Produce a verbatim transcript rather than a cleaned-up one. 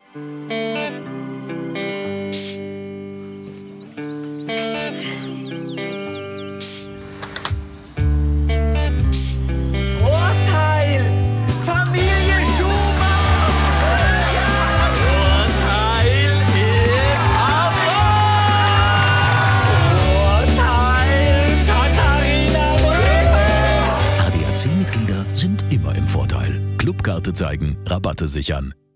Mitglieder sind immer im Vorteil. Clubkarte zeigen, Rabatte sichern.